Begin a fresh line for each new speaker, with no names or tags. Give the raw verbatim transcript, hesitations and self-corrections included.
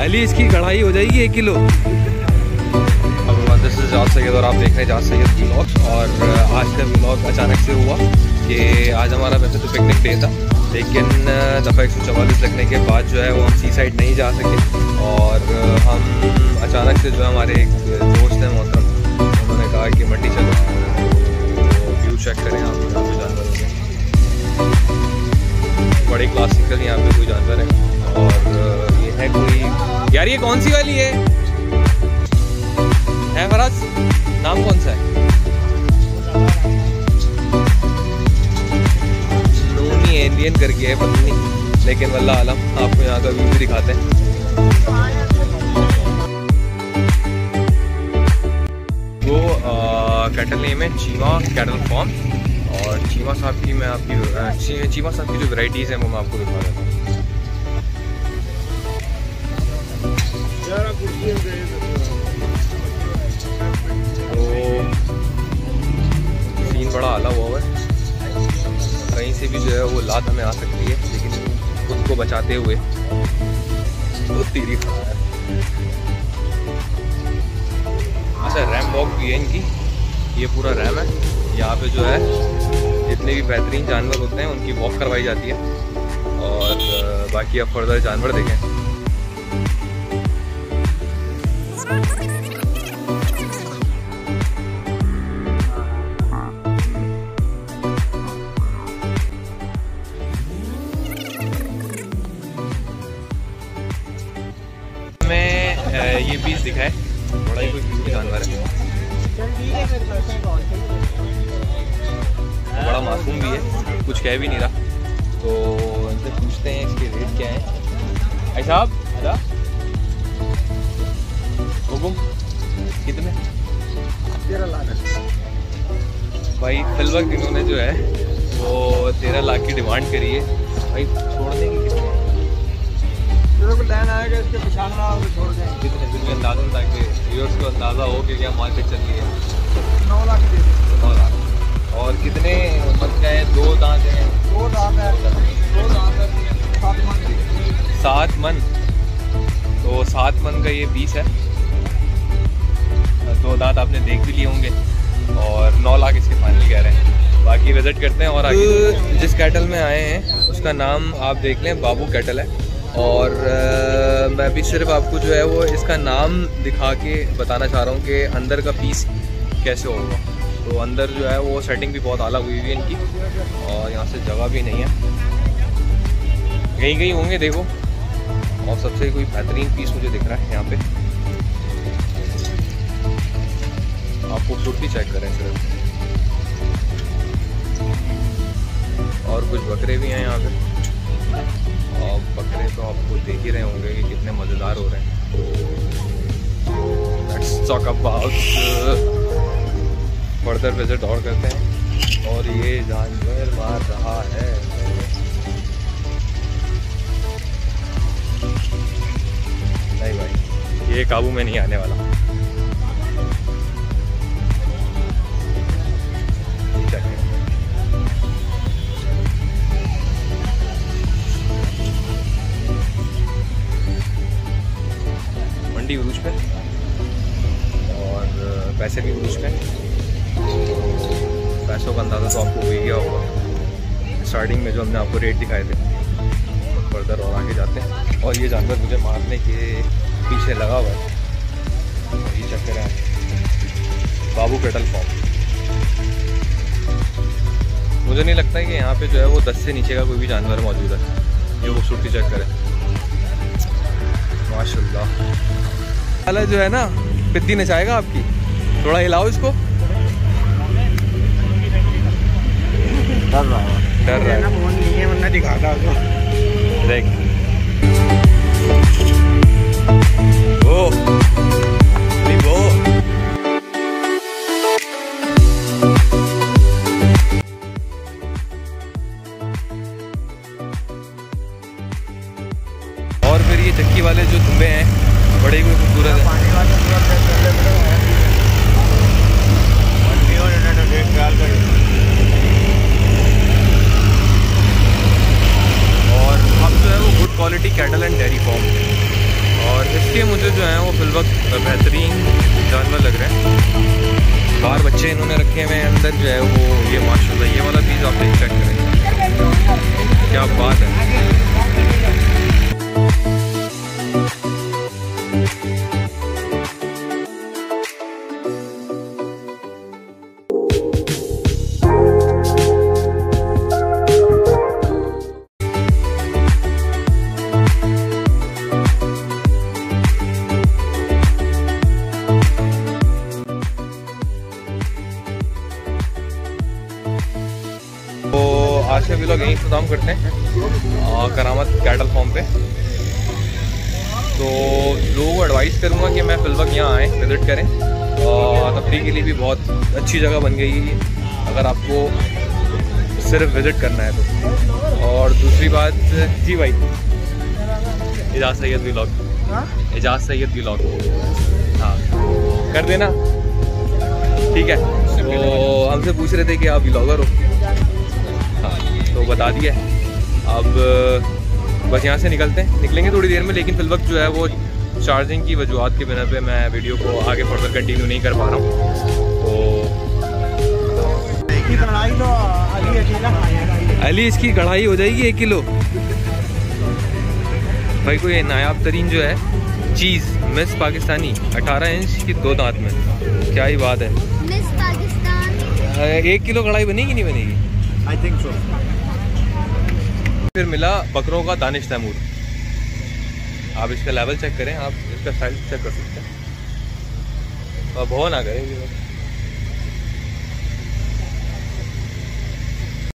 खाली इसकी कढ़ाई हो जाएगी एक किलो। दिस इज जाद सैयद और आप देख रहे हैं जाद सैयद व्लॉग्स। और आज का व्लॉग अचानक से हुआ कि आज हमारा वैसे तो पिकनिक डे था, लेकिन दफ़ा एक सौ चवालीस लगने के बाद जो है वो हम सी साइड नहीं जा सके। और हम अचानक से जो हमारे एक दोस्त हैं मोहतरम, उन्होंने कहा कि मंडी चलो, तो व्यू चेक करें आप यहाँ पे जानवरों के। बड़े क्लासिकल यहाँ पे कोई जानवर है। और ये है कोई, यार ये कौन सी वाली है है फराज, नाम कौन सा है? नूनी इंडियन करके है पता नहीं, लेकिन वल्लाह आलम। आपको यहाँ का व्यू भी दिखाते हैं। वो कैटल नेम है चीमा कैटल फार्म। और चीमा साहब की मैं आपकी चीमा साहब की जो वैरायटीज़ हैं वो मैं आपको दिखा देता हूँ। सीन बड़ा आला हुआ है, कहीं से भी जो है वो लात हमें आ सकती है, लेकिन खुद को बचाते हुए तो तीरी खड़ा है। अच्छा, रैम वॉक भी है इनकी, ये पूरा रैम है। यहाँ पे जो है जितने भी बेहतरीन जानवर होते हैं उनकी वॉक करवाई जाती है। और बाकी अब फर्दर जानवर देखें। ये पीस दिखाए, बड़ा ही कोई क्यूट जानवर है, बड़ा मासूम भी है, कुछ कह भी नहीं रहा। तो इनसे पूछते हैं इसके रेट क्या है। भाई साहब अदा हुकुम कितने? तेरह लाख भाई। फिल वक्त इन्होंने जो है वो तेरह लाख की डिमांड करी है। भाई छोड़ने की कितने लाइन आएगा इसके पिछाना छोड़ दें कितने दिन में अंदाजा, ताकि व्यूअर्स को अंदाज़ा हो कि क्या मार्केट चल रही है। नौ लाख नौ लाख और कितने मतलब क्या है? दो दांत हैं, दो दांत है, दो दांत है, सात मन सात मन तो सात मन का ये पीस है। दो दांत आपने देख भी लिए होंगे। और नौ लाख इसके फाइनल कह रहे हैं। बाकी विजिट करते हैं। और आगे जिस कैटल में आए हैं उसका नाम आप देख लें, बाबू कैटल है। और आ, मैं भी सिर्फ आपको जो है वो इसका नाम दिखा के बताना चाह रहा हूँ कि अंदर का पीस कैसे होगा। तो अंदर जो है वो सेटिंग भी बहुत आला हुई हुई है इनकी, और यहाँ से जगह भी नहीं है, कहीं कहीं होंगे देखो। और सबसे कोई बेहतरीन पीस मुझे दिख रहा है यहाँ पे, आप खूबसूरती चेक करें सिर्फ। और कुछ बकरे भी हैं यहाँ पे, और बकरे तो आपको देख ही रहे होंगे कि कितने मज़ेदार हो रहे हैं। Let's talk about further visit और करते हैं। और ये जानवर मार रहा है, नहीं भाई ये काबू में नहीं आने वाला। मंडी उरूज पे और पैसे भी उरूज पे। पैसों का अंदाज़ा तो आपको हो ही गया होगा स्टार्टिंग में जो हमने आपको रेट दिखाए थे। फर्दर और आगे जाते हैं। और ये जानवर मुझे मारने के पीछे लगा हुआ है, ये चक्कर है। Babu cattle farm. मुझे नहीं लगता कि यहाँ पे जो है वो दस से नीचे का कोई भी जानवर मौजूद है। ये खूबसूरती चेक करें माशाल्लाह। वाला जो है ना पिद्दी नचाएगा आपकी, थोड़ा हिलाओ इसको। डर रहा है, डर रहा है, फोन नहीं है वरना दिखाता उसको। देख वो वो और फिर ये चक्की वाले जो धुम्बे हैं बड़े ही खूबसूरत है। पानी वाले और हम जो है वो good quality cattle and dairy farm. और इसके मुझे जो है वो फिल वक्त बेहतरीन जानवर लग रहे हैं। बाहर बच्चे इन्होंने रखे हुए हैं, अंदर जो है वो ये माशाल्लाह ये वाला पीस आप चेक करें, क्या बात है। तो आज के व्लॉग यहीं इख्तिताम करते हैं आ, करामत कैटल फार्म पे। तो लोगों को एडवाइस करूँगा कि मैं फिल वक्त यहाँ आएँ, विज़िट करें, और तफरीह के लिए भी बहुत अच्छी जगह बन गई है अगर आपको सिर्फ विज़िट करना है तो। और दूसरी बात, जी भाई एजाज सैयद व्लॉग, एजाज सैयद व्लॉग हाँ कर देना, ठीक है। तो हमसे पूछ रहे थे कि आप व्लॉगर हो, हाँ तो बता दिया। अब बस यहाँ से निकलते हैं, निकलेंगे थोड़ी देर में, लेकिन फिल वक्त जो है वो चार्जिंग की वजूहत के बिना पे मैं वीडियो को आगे फर्दर कंटिन्यू नहीं कर पा रहा हूँ। तो अली इसकी कढ़ाई हो जाएगी एक किलो भाई। कोई नायाब तरीन जो है चीज़ मिस पाकिस्तानी अठारह इंच की दो दांत में, क्या ही बात है। मिस पाकिस्तान एक किलो कढ़ाई बनेगी नहीं बनेगी? I think so. फिर मिला बकरों का दानिश तैमूर। आप इसका लेवल चेक करें, आप इसका साइज चेक कर सकते हैं और बहुत ना करें।